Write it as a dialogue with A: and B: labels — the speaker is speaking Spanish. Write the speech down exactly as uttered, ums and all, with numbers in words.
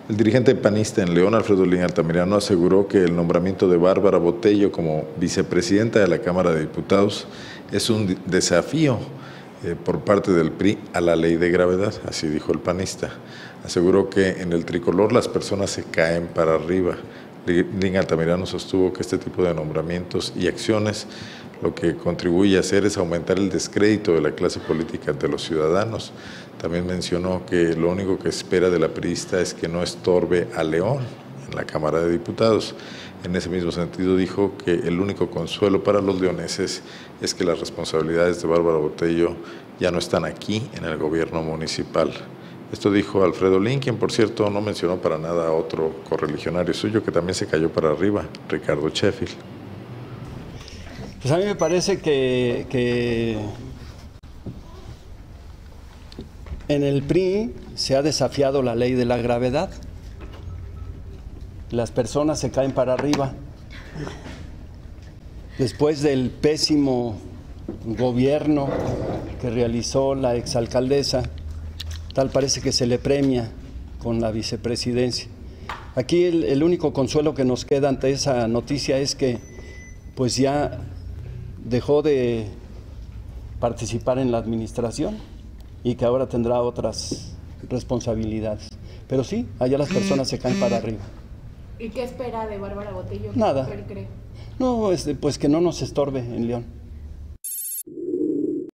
A: El dirigente panista en León, Alfredo Lin Altamirano, aseguró que el nombramiento de Bárbara Botello como vicepresidenta de la Cámara de Diputados es un desafío eh, por parte del P R I a la ley de gravedad, así dijo el panista. Aseguró que en el tricolor las personas se caen para arriba. Lin Altamirano sostuvo que este tipo de nombramientos y acciones lo que contribuye a hacer es aumentar el descrédito de la clase política ante los ciudadanos. También mencionó que lo único que espera de la priista es que no estorbe a León en la Cámara de Diputados. En ese mismo sentido dijo que el único consuelo para los leoneses es que las responsabilidades de Bárbara Botello ya no están aquí en el gobierno municipal. Esto dijo Alfredo Lin, quien por cierto no mencionó para nada a otro correligionario suyo que también se cayó para arriba, Ricardo Sheffield.
B: Pues a mí me parece que, que en el P R I se ha desafiado la ley de la gravedad. Las personas se caen para arriba. Después del pésimo gobierno que realizó la exalcaldesa, tal parece que se le premia con la vicepresidencia. Aquí el, el único consuelo que nos queda ante esa noticia es que pues ya dejó de participar en la administración y que ahora tendrá otras responsabilidades. Pero sí, allá las personas se caen para arriba.
C: ¿Y qué espera de Bárbara Botello?
B: Nada.
C: ¿Qué cree?
B: No, este, pues que no nos estorbe en León.